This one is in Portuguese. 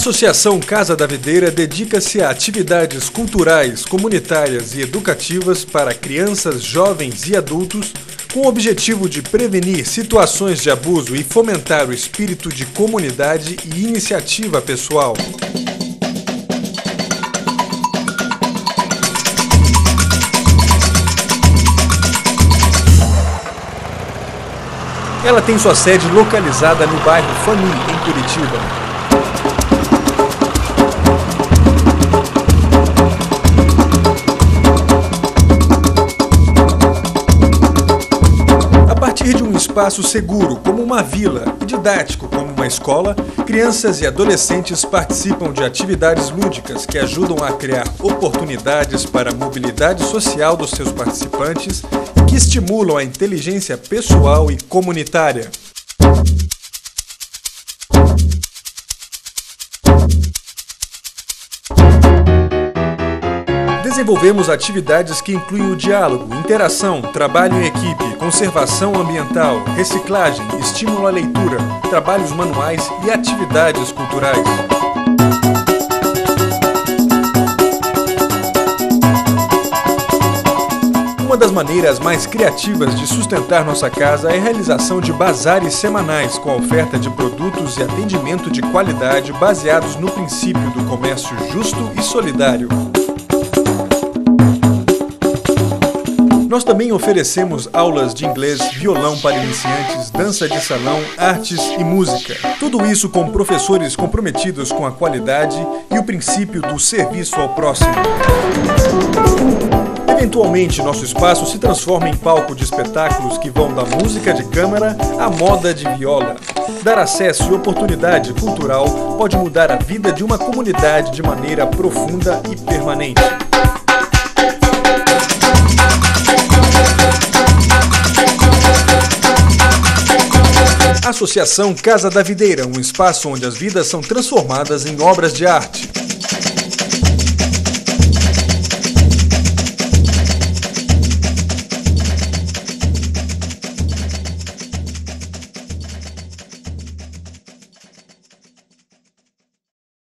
Associação Casa da Videira dedica-se a atividades culturais, comunitárias e educativas para crianças, jovens e adultos, com o objetivo de prevenir situações de abuso e fomentar o espírito de comunidade e iniciativa pessoal. Ela tem sua sede localizada no bairro Fani, em Curitiba. A partir de um espaço seguro, como uma vila, e didático, como uma escola, crianças e adolescentes participam de atividades lúdicas que ajudam a criar oportunidades para a mobilidade social dos seus participantes e que estimulam a inteligência pessoal e comunitária. Desenvolvemos atividades que incluem o diálogo, interação, trabalho em equipe, conservação ambiental, reciclagem, estímulo à leitura, trabalhos manuais e atividades culturais. Uma das maneiras mais criativas de sustentar nossa casa é a realização de bazares semanais com a oferta de produtos e atendimento de qualidade baseados no princípio do comércio justo e solidário. Nós também oferecemos aulas de inglês, violão para iniciantes, dança de salão, artes e música. Tudo isso com professores comprometidos com a qualidade e o princípio do serviço ao próximo. Eventualmente, nosso espaço se transforma em palco de espetáculos que vão da música de câmara à moda de viola. Dar acesso e oportunidade cultural pode mudar a vida de uma comunidade de maneira profunda e permanente. Associação Casa da Videira, um espaço onde as vidas são transformadas em obras de arte.